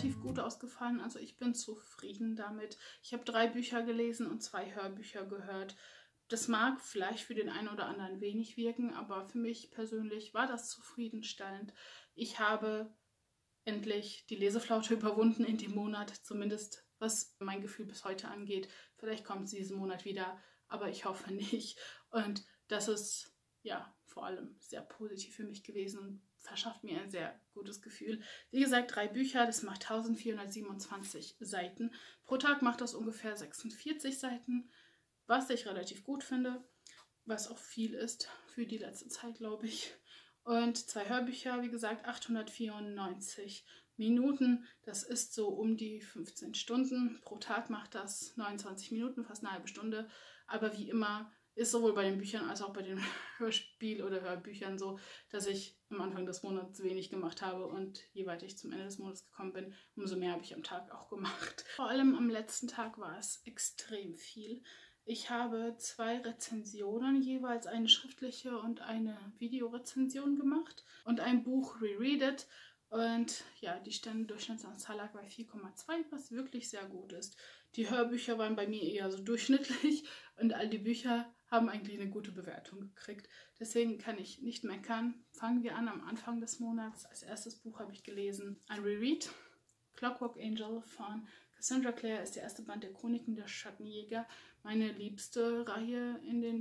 relativ gut ausgefallen. Also ich bin zufrieden damit. Ich habe 3 Bücher gelesen und 2 Hörbücher gehört. Das mag vielleicht für den einen oder anderen wenig wirken, aber für mich persönlich war das zufriedenstellend. Ich habe endlich die Leseflaute überwunden in dem Monat, zumindest was mein Gefühl bis heute angeht. Vielleicht kommt sie diesen Monat wieder, aber ich hoffe nicht. Und das ist ja vor allem sehr positiv für mich gewesen und verschafft mir ein sehr gutes Gefühl. Wie gesagt, 3 Bücher, das macht 1427 Seiten. Pro Tag macht das ungefähr 46 Seiten, was ich relativ gut finde, was auch viel ist für die letzte Zeit, glaube ich. Und 2 Hörbücher, wie gesagt, 894 Minuten. Das ist so um die 15 Stunden. Pro Tag macht das 29 Minuten, fast eine halbe Stunde. Aber wie immer ist sowohl bei den Büchern als auch bei den Hörspiel- oder Hörbüchern so, dass ich am Anfang des Monats wenig gemacht habe und je weiter ich zum Ende des Monats gekommen bin, umso mehr habe ich am Tag auch gemacht. Vor allem am letzten Tag war es extrem viel. Ich habe 2 Rezensionen, jeweils eine schriftliche und eine Videorezension gemacht und ein Buch Reread It. Und ja, die Sterne-Durchschnittsanzahl lag bei 4,2, was wirklich sehr gut ist. Die Hörbücher waren bei mir eher so durchschnittlich und all die Bücher haben eigentlich eine gute Bewertung gekriegt. Deswegen kann ich nicht meckern. Fangen wir an am Anfang des Monats. Als erstes Buch habe ich gelesen ein Reread, Clockwork Angel von Cassandra Clare, ist der erste Band der Chroniken der Schattenjäger. Meine liebste Reihe in der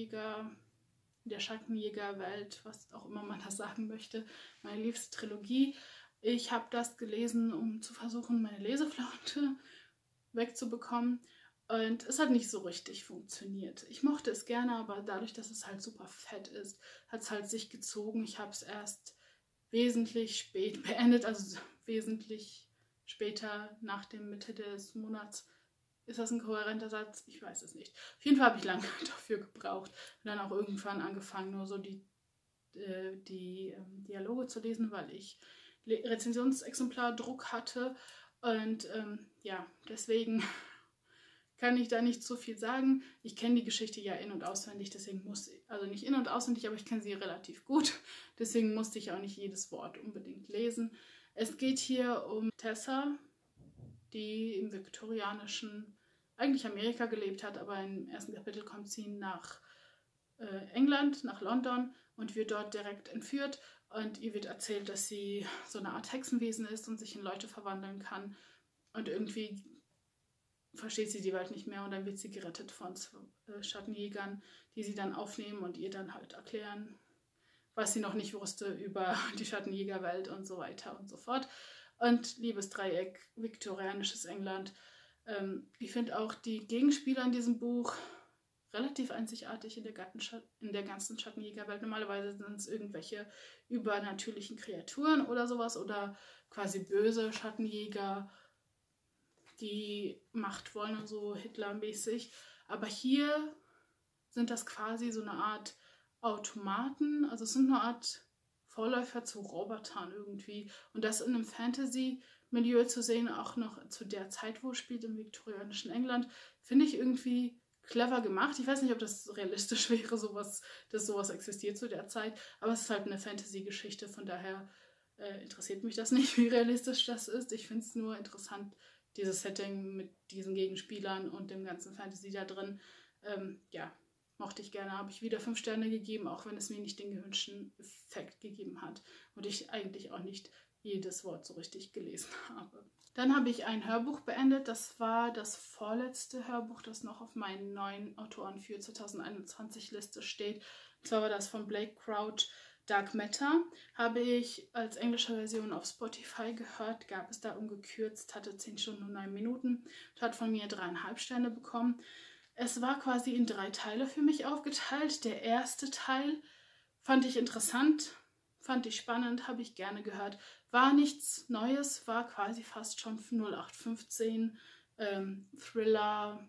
Schattenjägerwelt, was auch immer man das sagen möchte. Meine liebste Trilogie. Ich habe das gelesen, um zu versuchen, meine Leseflaute wegzubekommen. Und es hat nicht so richtig funktioniert. Ich mochte es gerne, aber dadurch, dass es halt super fett ist, hat es halt sich gezogen. Ich habe es erst wesentlich spät beendet, also wesentlich später nach der Mitte des Monats. Ist das ein kohärenter Satz? Ich weiß es nicht. Auf jeden Fall habe ich lange dafür gebraucht und dann auch irgendwann angefangen, nur so die Dialoge zu lesen, weil ich Rezensionsexemplar-Druck hatte. Und ja, deswegen kann ich da nicht so viel sagen. Ich kenne die Geschichte ja in- und auswendig, deswegen also nicht in- und auswendig, aber ich kenne sie relativ gut. Deswegen musste ich auch nicht jedes Wort unbedingt lesen. Es geht hier um Tessa, die im viktorianischen, eigentlich Amerika gelebt hat, aber im ersten Kapitel kommt sie nach England, nach London und wird dort direkt entführt. Und ihr wird erzählt, dass sie so eine Art Hexenwesen ist und sich in Leute verwandeln kann. Und irgendwie versteht sie die Welt nicht mehr und dann wird sie gerettet von Schattenjägern, die sie dann aufnehmen und ihr dann halt erklären, was sie noch nicht wusste über die Schattenjägerwelt und so weiter und so fort. Und Liebesdreieck, viktorianisches England. Ich finde auch die Gegenspieler in diesem Buch relativ einzigartig in der ganzen Schattenjägerwelt. Normalerweise sind es irgendwelche übernatürlichen Kreaturen oder sowas oder quasi böse Schattenjäger, die Macht wollen und so Hitler-mäßig. Aber hier sind das quasi so eine Art Automaten, also es sind eine Art Vorläufer zu Robotern irgendwie. Und das in einem Fantasy-Milieu zu sehen, auch noch zu der Zeit, wo es spielt, im viktorianischen England, finde ich irgendwie clever gemacht. Ich weiß nicht, ob das realistisch wäre, dass sowas existiert zu der Zeit, aber es ist halt eine Fantasy-Geschichte, von daher interessiert mich das nicht, wie realistisch das ist. Ich finde es nur interessant, dieses Setting mit diesen Gegenspielern und dem ganzen Fantasy da drin. Ja, mochte ich gerne, habe ich wieder 5 Sterne gegeben, auch wenn es mir nicht den gewünschten Effekt gegeben hat und ich eigentlich auch nicht jedes Wort so richtig gelesen habe. Dann habe ich ein Hörbuch beendet. Das war das vorletzte Hörbuch, das noch auf meinen neuen Autoren für 2021 Liste steht. Und zwar war das von Blake Crouch, Dark Matter. Habe ich als englische Version auf Spotify gehört, gab es da ungekürzt, hatte 10 Stunden und 9 Minuten und hat von mir 3,5 Sterne bekommen. Es war quasi in 3 Teile für mich aufgeteilt. Der erste Teil fand ich interessant, fand ich spannend, habe ich gerne gehört. War nichts Neues, war quasi fast schon 0815 Thriller,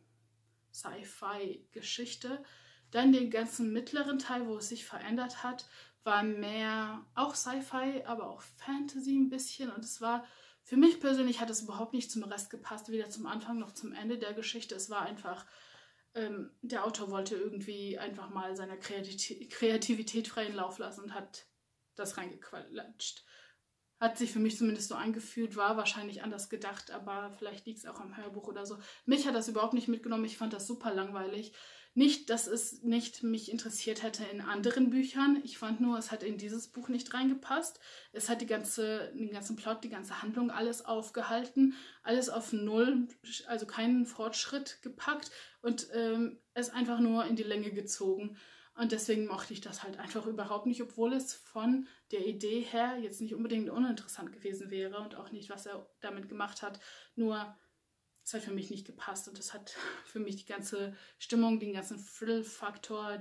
Sci-Fi-Geschichte. Dann den ganzen mittleren Teil, wo es sich verändert hat, war mehr auch Sci-Fi, aber auch Fantasy ein bisschen. Und es war, für mich persönlich hat es überhaupt nicht zum Rest gepasst, weder zum Anfang noch zum Ende der Geschichte. Es war einfach, der Autor wollte irgendwie einfach mal seiner Kreativität freien Lauf lassen und hat das reingequatscht. Hat sich für mich zumindest so angefühlt, war wahrscheinlich anders gedacht, aber vielleicht liegt es auch am Hörbuch oder so. Mich hat das überhaupt nicht mitgenommen, ich fand das super langweilig. Nicht, dass es nicht mich interessiert hätte in anderen Büchern. Ich fand nur, es hat in dieses Buch nicht reingepasst. Es hat den ganzen Plot, die ganze Handlung, alles aufgehalten, alles auf Null, also keinen Fortschritt gepackt und es einfach nur in die Länge gezogen. Und deswegen mochte ich das halt einfach überhaupt nicht, obwohl es von der Idee her jetzt nicht unbedingt uninteressant gewesen wäre und auch nicht, was er damit gemacht hat. Nur es hat für mich nicht gepasst und es hat für mich die ganze Stimmung, den ganzen Thrill-Faktor,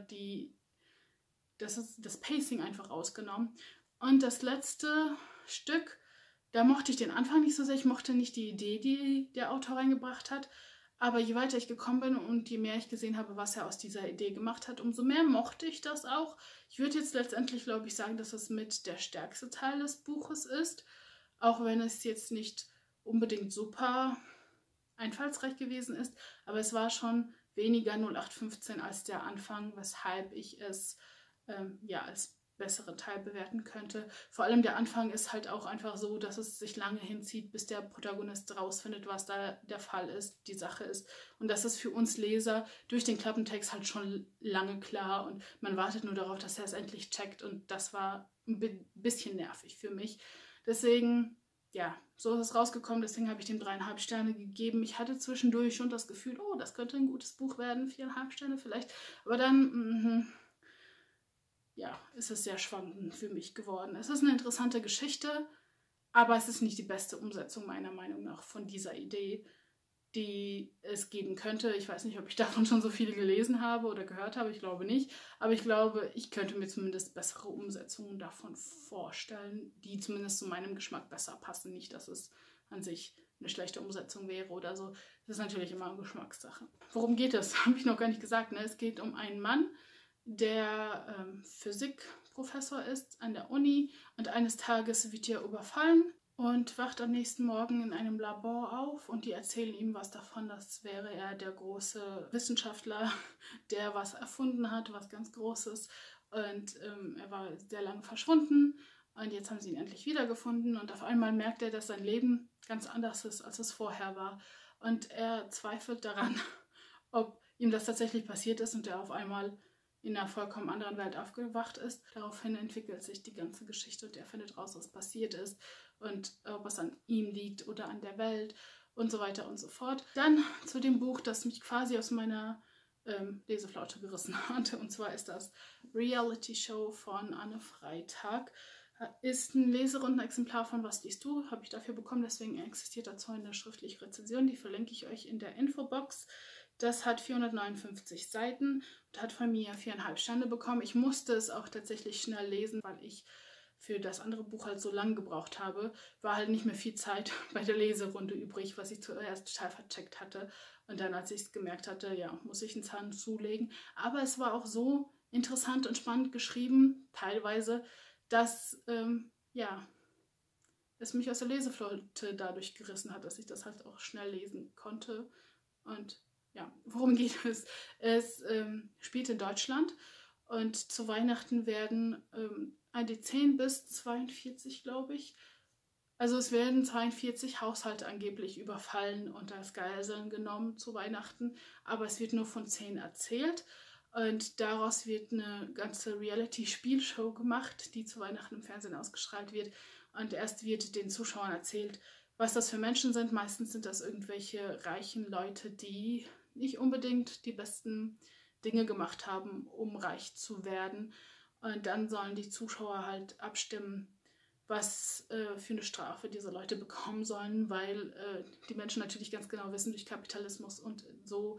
das Pacing einfach rausgenommen. Und das letzte Stück, da mochte ich den Anfang nicht so sehr. Ich mochte nicht die Idee, die der Autor reingebracht hat. Aber je weiter ich gekommen bin und je mehr ich gesehen habe, was er aus dieser Idee gemacht hat, umso mehr mochte ich das auch. Ich würde jetzt letztendlich, glaube ich, sagen, dass es mit der stärkste Teil des Buches ist. Auch wenn es jetzt nicht unbedingt super einfallsreich gewesen ist. Aber es war schon weniger 0815 als der Anfang, weshalb ich es als besseren Teil bewerten könnte. Vor allem der Anfang ist halt auch einfach so, dass es sich lange hinzieht, bis der Protagonist rausfindet, was da der Fall ist, die Sache ist. Und das ist für uns Leser durch den Klappentext halt schon lange klar und man wartet nur darauf, dass er es endlich checkt und das war ein bisschen nervig für mich. Deswegen, ja, so ist es rausgekommen, deswegen habe ich dem 3,5 Sterne gegeben. Ich hatte zwischendurch schon das Gefühl, oh, das könnte ein gutes Buch werden, 4,5 Sterne vielleicht, aber dann, ist es sehr schwankend für mich geworden. Es ist eine interessante Geschichte, aber es ist nicht die beste Umsetzung meiner Meinung nach von dieser Idee, die es geben könnte. Ich weiß nicht, ob ich davon schon so viele gelesen habe oder gehört habe, ich glaube nicht, aber ich glaube, ich könnte mir zumindest bessere Umsetzungen davon vorstellen, die zumindest zu meinem Geschmack besser passen. Nicht, dass es an sich eine schlechte Umsetzung wäre oder so. Das ist natürlich immer eine Geschmackssache. Worum geht es? Habe ich noch gar nicht gesagt. Ne? Es geht um einen Mann, der Physikprofessor ist an der Uni und eines Tages wird er überfallen und wacht am nächsten Morgen in einem Labor auf und die erzählen ihm was davon, das wäre er der große Wissenschaftler, der was erfunden hat, was ganz Großes und er war sehr lange verschwunden und jetzt haben sie ihn endlich wiedergefunden und auf einmal merkt er, dass sein Leben ganz anders ist, als es vorher war und er zweifelt daran, ob ihm das tatsächlich passiert ist und er auf einmal in einer vollkommen anderen Welt aufgewacht ist. Daraufhin entwickelt sich die ganze Geschichte und er findet raus, was passiert ist und ob es an ihm liegt oder an der Welt und so weiter und so fort. Dann zu dem Buch, das mich quasi aus meiner Leseflaute gerissen hatte, und zwar ist das Reality Show von Anne Freitag. Ist ein Leserundenexemplar von Was liest du? Habe ich dafür bekommen, deswegen existiert dazu eine schriftliche Rezension, die verlinke ich euch in der Infobox. Das hat 459 Seiten und hat von mir 4,5 Sterne bekommen. Ich musste es auch tatsächlich schnell lesen, weil ich für das andere Buch halt so lange gebraucht habe. War halt nicht mehr viel Zeit bei der Leserunde übrig, was ich zuerst total vercheckt hatte. Und dann, als ich es gemerkt hatte, ja, muss ich einen Zahn zulegen. Aber es war auch so interessant und spannend geschrieben, teilweise, dass, es mich aus der Leseflaute dadurch gerissen hat, dass ich das halt auch schnell lesen konnte. Und ja, worum geht es? Es spielt in Deutschland und zu Weihnachten werden die 10 bis 42, glaube ich. Also es werden 42 Haushalte angeblich überfallen und als Geiseln genommen zu Weihnachten, aber es wird nur von 10 erzählt und daraus wird eine ganze Reality-Spielshow gemacht, die zu Weihnachten im Fernsehen ausgestrahlt wird und erst wird den Zuschauern erzählt, was das für Menschen sind. Meistens sind das irgendwelche reichen Leute, die nicht unbedingt die besten Dinge gemacht haben, um reich zu werden. Und dann sollen die Zuschauer halt abstimmen, was für eine Strafe diese Leute bekommen sollen, weil die Menschen natürlich ganz genau wissen, durch Kapitalismus und so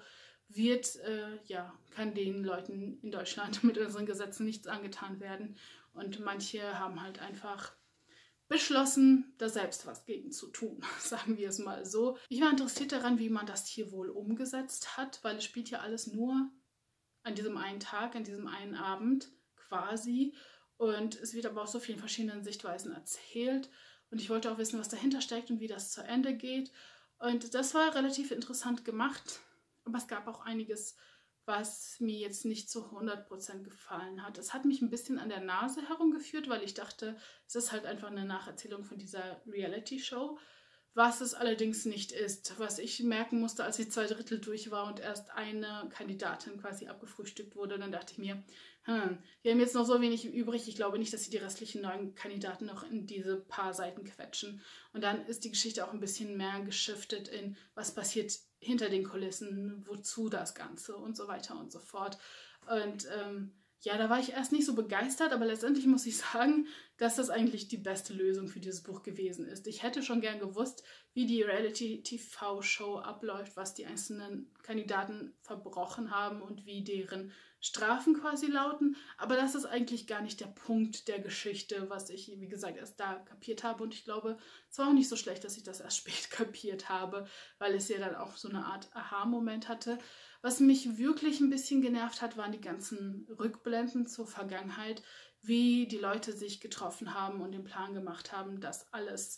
kann den Leuten in Deutschland mit unseren Gesetzen nichts angetan werden. Und manche haben halt einfach beschlossen, da selbst was gegen zu tun, sagen wir es mal so. Ich war interessiert daran, wie man das hier wohl umgesetzt hat, weil es spielt ja alles nur an diesem einen Tag, an diesem einen Abend quasi. Und es wird aber aus so vielen verschiedenen Sichtweisen erzählt. Und ich wollte auch wissen, was dahinter steckt und wie das zu Ende geht. Und das war relativ interessant gemacht. Aber es gab auch einiges, was mir jetzt nicht zu 100% gefallen hat. Es hat mich ein bisschen an der Nase herumgeführt, weil ich dachte, es ist halt einfach eine Nacherzählung von dieser Reality-Show, was es allerdings nicht ist. Was ich merken musste, als ich 2/3 durch war und erst eine Kandidatin quasi abgefrühstückt wurde, dann dachte ich mir, wir haben jetzt noch so wenig übrig. Ich glaube nicht, dass sie die restlichen 9 Kandidaten noch in diese paar Seiten quetschen. Und dann ist die Geschichte auch ein bisschen mehr geschiftet in, was passiert hinter den Kulissen, wozu das Ganze und so weiter und so fort. Und ja, da war ich erst nicht so begeistert, aber letztendlich muss ich sagen, dass das eigentlich die beste Lösung für dieses Buch gewesen ist. Ich hätte schon gern gewusst, wie die Reality-TV-Show abläuft, was die einzelnen Kandidaten verbrochen haben und wie deren Strafen quasi lauten. Aber das ist eigentlich gar nicht der Punkt der Geschichte, was ich, wie gesagt, erst da kapiert habe. Und ich glaube, es war auch nicht so schlecht, dass ich das erst spät kapiert habe, weil es ja dann auch so eine Art Aha-Moment hatte. Was mich wirklich ein bisschen genervt hat, waren die ganzen Rückblenden zur Vergangenheit, wie die Leute sich getroffen haben und den Plan gemacht haben, das alles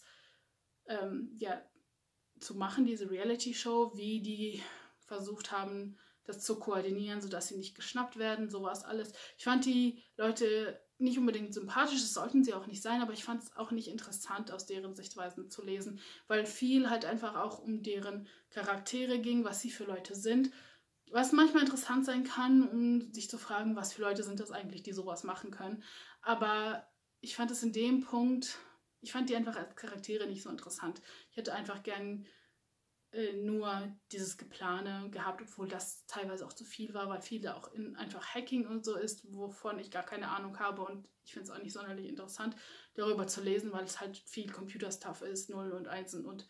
zu machen, diese Reality-Show, wie die versucht haben, das zu koordinieren, sodass sie nicht geschnappt werden, sowas alles. Ich fand die Leute nicht unbedingt sympathisch, das sollten sie auch nicht sein, aber ich fand es auch nicht interessant, aus deren Sichtweisen zu lesen, weil viel halt einfach auch um deren Charaktere ging, was sie für Leute sind. Was manchmal interessant sein kann, um sich zu fragen, was für Leute sind das eigentlich, die sowas machen können. Aber ich fand es in dem Punkt, ich fand die einfach als Charaktere nicht so interessant. Ich hätte einfach gern nur dieses Geplane gehabt, obwohl das teilweise auch zu viel war, weil viel auch in einfach Hacking und so ist, wovon ich gar keine Ahnung habe und ich finde es auch nicht sonderlich interessant, darüber zu lesen, weil es halt viel Computerstuff ist, Nullen und Einsen und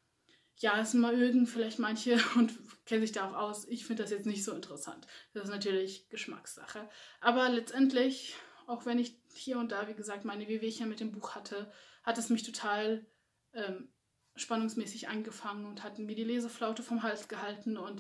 ja, es mögen vielleicht manche und kennen sich da auch aus. Ich finde das jetzt nicht so interessant. Das ist natürlich Geschmackssache. Aber letztendlich, auch wenn ich hier und da, wie gesagt, meine Wehwehchen mit dem Buch hatte, hat es mich total spannungsmäßig angefangen und hat mir die Leseflaute vom Hals gehalten. Und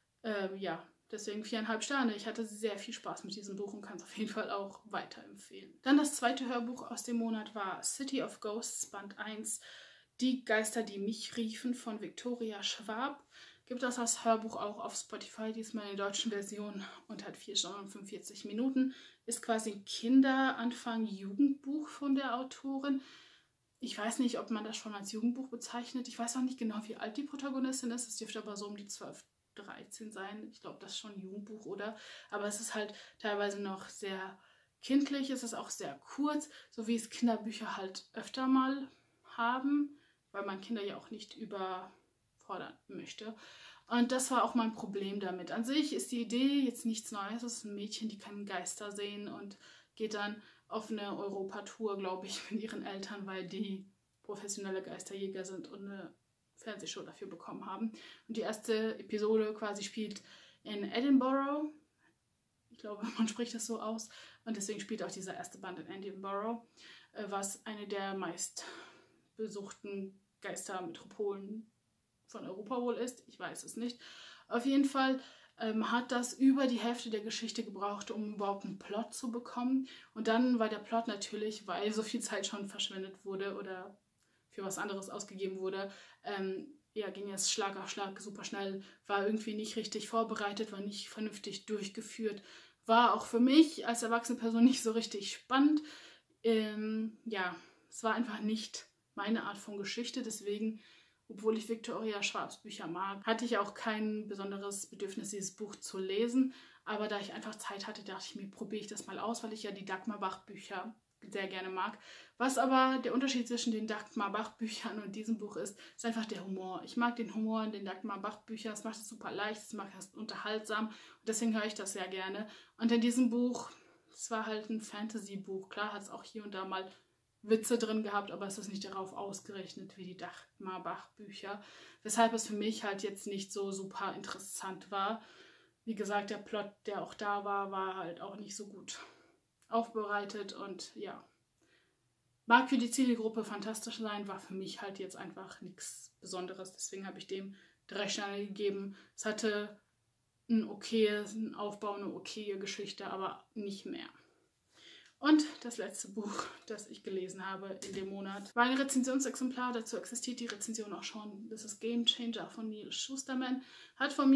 ja, deswegen 4,5 Sterne. Ich hatte sehr viel Spaß mit diesem Buch und kann es auf jeden Fall auch weiterempfehlen. Dann das zweite Hörbuch aus dem Monat war City of Ghosts, Band 1. Die Geister, die mich riefen, von Victoria Schwab. Gibt das als Hörbuch auch auf Spotify, diesmal in der deutschen Version und hat 4 Stunden und 45 Minuten. Ist quasi ein Kinder-Anfang-Jugendbuch von der Autorin. Ich weiß nicht, ob man das schon als Jugendbuch bezeichnet. Ich weiß auch nicht genau, wie alt die Protagonistin ist. Es dürfte aber so um die 12, 13 sein. Ich glaube, das ist schon ein Jugendbuch, oder? Aber es ist halt teilweise noch sehr kindlich. Es ist auch sehr kurz, so wie es Kinderbücher halt öfter mal haben, weil man Kinder ja auch nicht überfordern möchte. Und das war auch mein Problem damit. An sich ist die Idee jetzt nichts Neues. Es ist ein Mädchen, die kann Geister sehen und geht dann auf eine Europatour, glaube ich, mit ihren Eltern, weil die professionelle Geisterjäger sind und eine Fernsehshow dafür bekommen haben. Und die erste Episode quasi spielt in Edinburgh. Ich glaube, man spricht das so aus. Und deswegen spielt auch dieser erste Band in Edinburgh, was eine der meist besuchten Geistermetropolen von Europa wohl ist. Ich weiß es nicht. Auf jeden Fall hat das über die Hälfte der Geschichte gebraucht, um überhaupt einen Plot zu bekommen. Und dann war der Plot natürlich, weil so viel Zeit schon verschwendet wurde oder für was anderes ausgegeben wurde, ging es Schlag auf Schlag super schnell, war irgendwie nicht richtig vorbereitet, war nicht vernünftig durchgeführt, war auch für mich als erwachsene Person nicht so richtig spannend. Es war einfach nicht meine Art von Geschichte, deswegen, obwohl ich Victoria Schwabs Bücher mag, hatte ich auch kein besonderes Bedürfnis, dieses Buch zu lesen, aber da ich einfach Zeit hatte, dachte ich mir, probiere ich das mal aus, weil ich ja die Dagmar Bach Bücher sehr gerne mag. Was aber der Unterschied zwischen den Dagmar Bach Büchern und diesem Buch ist einfach der Humor. Ich mag den Humor in den Dagmar Bach Büchern, es macht es super leicht, es macht es unterhaltsam und deswegen höre ich das sehr gerne. Und in diesem Buch, es war halt ein Fantasy-Buch, klar hat es auch hier und da mal Witze drin gehabt, aber es ist nicht darauf ausgerechnet wie die Dagmar Bach Bücher, weshalb es für mich halt jetzt nicht so super interessant war. Wie gesagt, der Plot, der auch da war, war halt auch nicht so gut aufbereitet und ja, mag für die Zielgruppe fantastisch sein, war für mich halt jetzt einfach nichts Besonderes, deswegen habe ich dem 3 Sterne gegeben. Es hatte einen okayen Aufbau, eine okaye Geschichte, aber nicht mehr. Und das letzte Buch, das ich gelesen habe in dem Monat, war ein Rezensionsexemplar. Dazu existiert die Rezension auch schon. Das ist Game Changer von Neil Shusterman. Hat von mir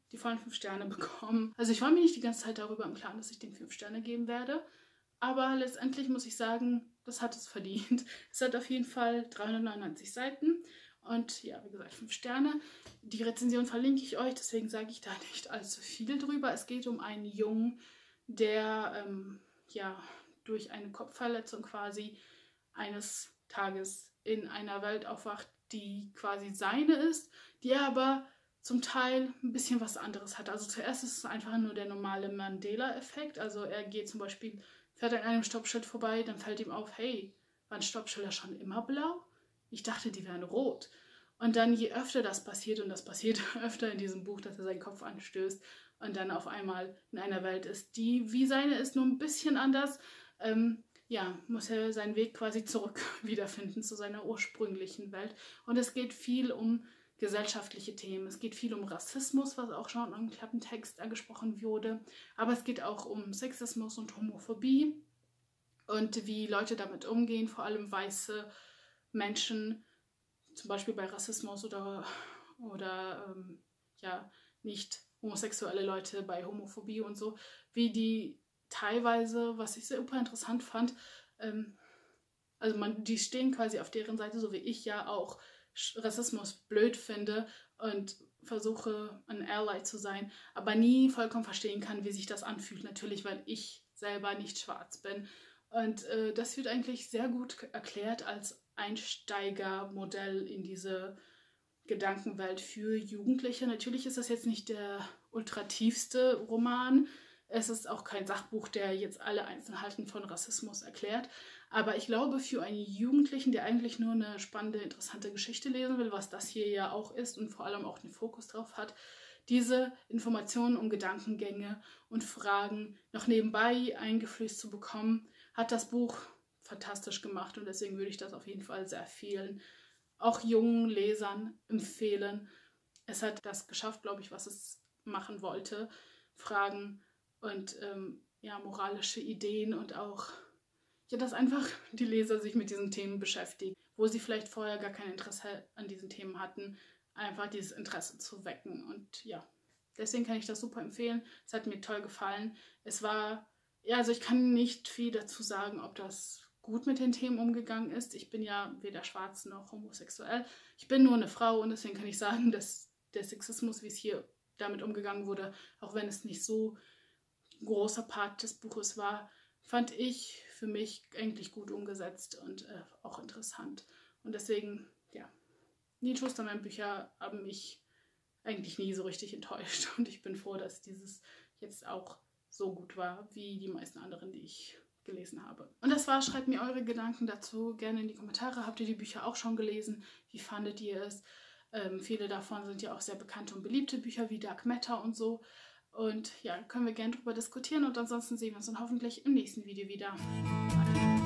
die vollen 5 Sterne bekommen. Also ich war mir nicht die ganze Zeit darüber im Klaren, dass ich dem 5 Sterne geben werde. Aber letztendlich muss ich sagen, das hat es verdient. Es hat auf jeden Fall 399 Seiten. Und ja, wie gesagt, 5 Sterne. Die Rezension verlinke ich euch, deswegen sage ich da nicht allzu viel drüber. Es geht um einen Jungen, der ja, durch eine Kopfverletzung quasi eines Tages in einer Welt aufwacht, die quasi seine ist, die er aber zum Teil ein bisschen was anderes hat. Also zuerst ist es einfach nur der normale Mandela-Effekt. Also er geht zum Beispiel, fährt an einem Stoppschild vorbei, dann fällt ihm auf, hey, waren Stoppschilder schon immer blau? Ich dachte, die wären rot. Und dann, je öfter das passiert, und das passiert öfter in diesem Buch, dass er seinen Kopf anstößt und dann auf einmal in einer Welt ist, die wie seine ist, nur ein bisschen anders, ja, muss er seinen Weg quasi zurück wiederfinden zu seiner ursprünglichen Welt. Und es geht viel um gesellschaftliche Themen. Es geht viel um Rassismus, was auch schon im Klappentext angesprochen wurde. Aber es geht auch um Sexismus und Homophobie und wie Leute damit umgehen, vor allem weiße Menschen, zum Beispiel bei Rassismus oder ja, nicht homosexuelle Leute bei Homophobie und so, wie die teilweise, was ich super interessant fand, also die stehen quasi auf deren Seite, so wie ich ja auch Rassismus blöd finde und versuche ein Ally zu sein, aber nie vollkommen verstehen kann, wie sich das anfühlt. Natürlich, weil ich selber nicht schwarz bin. Und das wird eigentlich sehr gut erklärt als Einsteigermodell in diese Gedankenwelt für Jugendliche. Natürlich ist das jetzt nicht der ultratiefste Roman. Es ist auch kein Sachbuch, der jetzt alle Einzelheiten von Rassismus erklärt. Aber ich glaube, für einen Jugendlichen, der eigentlich nur eine spannende, interessante Geschichte lesen will, was das hier ja auch ist und vor allem auch den Fokus drauf hat, diese Informationen um Gedankengänge und Fragen noch nebenbei eingeflößt zu bekommen, hat das Buch fantastisch gemacht. Und deswegen würde ich das auf jeden Fall sehr vielen, auch jungen Lesern, empfehlen. Es hat das geschafft, glaube ich, was es machen wollte. Fragen und ja, moralische Ideen und auch, ja, dass einfach die Leser sich mit diesen Themen beschäftigen, wo sie vielleicht vorher gar kein Interesse an diesen Themen hatten, einfach dieses Interesse zu wecken. Und ja, deswegen kann ich das super empfehlen. Es hat mir toll gefallen. Es war, ja, also ich kann nicht viel dazu sagen, ob das gut mit den Themen umgegangen ist. Ich bin ja weder schwarz noch homosexuell. Ich bin nur eine Frau und deswegen kann ich sagen, dass der Sexismus, wie es hier damit umgegangen wurde, auch wenn es nicht so großer Part des Buches war, fand ich für mich eigentlich gut umgesetzt und auch interessant. Und deswegen, ja, Neil Schusterman-Bücher haben mich eigentlich nie so richtig enttäuscht. Und ich bin froh, dass dieses jetzt auch so gut war, wie die meisten anderen, die ich gelesen habe. Und das war's. Schreibt mir eure Gedanken dazu gerne in die Kommentare. Habt ihr die Bücher auch schon gelesen? Wie fandet ihr es? Viele davon sind ja auch sehr bekannte und beliebte Bücher wie Dark Matter und so. Und ja, können wir gerne drüber diskutieren und ansonsten sehen wir uns dann hoffentlich im nächsten Video wieder. Bye.